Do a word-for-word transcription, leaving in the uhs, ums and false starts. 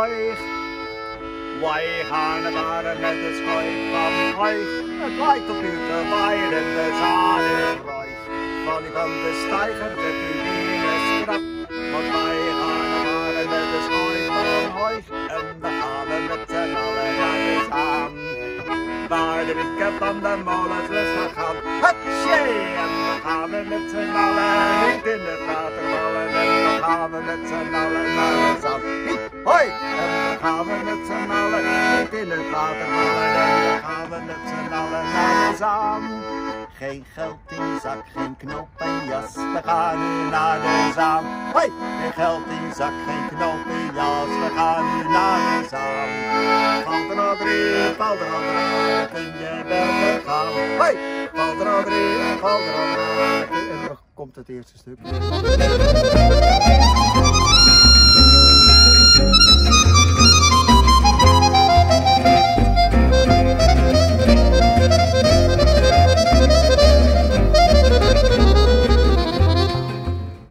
Hoig. Wij gaan varen met de schip van Hoig. Het lijkt op u te waaien en de zaan is ruig. Van die van de steiger, de turbine schrap. Want wij gaan varen met de schip van Hoig. En we gaan met z'n allen naar de zaan. Waar de wieken van de molens lustig gaan. Hatsje! En we gaan met z'n allen niet in het water vallen. En we gaan met z'n allen naar de zaan. Hoi! En we gaan met z'n allen niet in het water vallen. En we gaan met z'n allen naar de zaan. Geen geld in zak, geen knop en jas. We gaan nu naar de zaan. Hoi! Geen geld in zak, geen knop en jas. We gaan nu naar de zaan. Valt er nog drie, valt er nog drie, kun je wel gaan. Hoi! Valt er nog drie, valt er nog drie. En dan komt het eerste stuk.